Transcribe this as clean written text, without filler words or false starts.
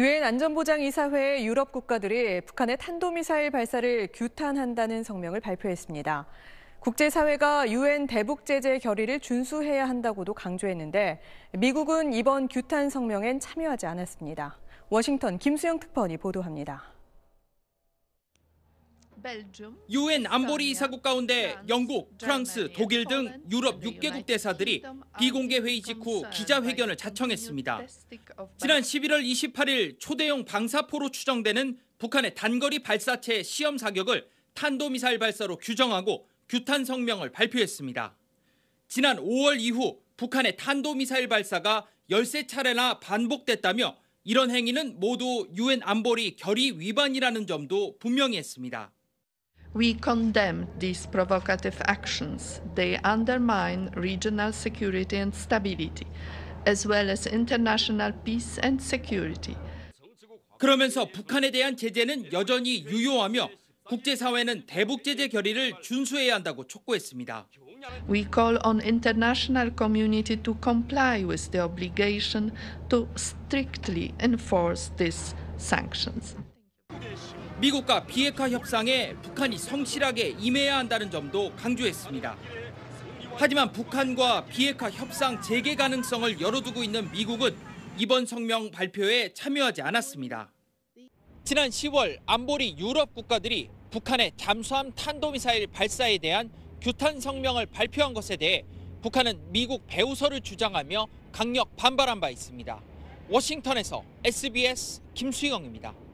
유엔 안전보장이사회의 유럽 국가들이 북한의 탄도미사일 발사를 규탄한다는 성명을 발표했습니다. 국제사회가 유엔 대북 제재 결의를 준수해야 한다고도 강조했는데 미국은 이번 규탄 성명엔 참여하지 않았습니다. 워싱턴 김수영 특파원이 보도합니다. 유엔 안보리 이사국 가운데 영국, 프랑스, 독일 등 유럽 6개국 대사들이 비공개 회의 직후 기자회견을 자청했습니다. 지난 11월 28일 초대형 방사포로 추정되는 북한의 단거리 발사체 시험 사격을 탄도미사일 발사로 규정하고 규탄 성명을 발표했습니다. 지난 5월 이후 북한의 탄도미사일 발사가 13차례나 반복됐다며 이런 행위는 모두 유엔 안보리 결의 위반이라는 점도 분명히 했습니다. We condemn these provocative actions. They undermine regional security and stability, as well as international peace and security. 그러면서 북한에 대한 제재는 여전히 유효하며 국제사회는 대북 제재 결의를 준수해야 한다고 촉구했습니다. We call on international community to comply with the obligation to strictly enforce these sanctions. 미국과 비핵화 협상에 북한이 성실하게 임해야 한다는 점도 강조했습니다. 하지만 북한과 비핵화 협상 재개 가능성을 열어두고 있는 미국은 이번 성명 발표에 참여하지 않았습니다. 지난 10월 안보리 유럽 국가들이 북한의 잠수함 탄도미사일 발사에 대한 규탄 성명을 발표한 것에 대해 북한은 미국 배후설을 주장하며 강력 반발한 바 있습니다. 워싱턴에서 SBS 김수영입니다.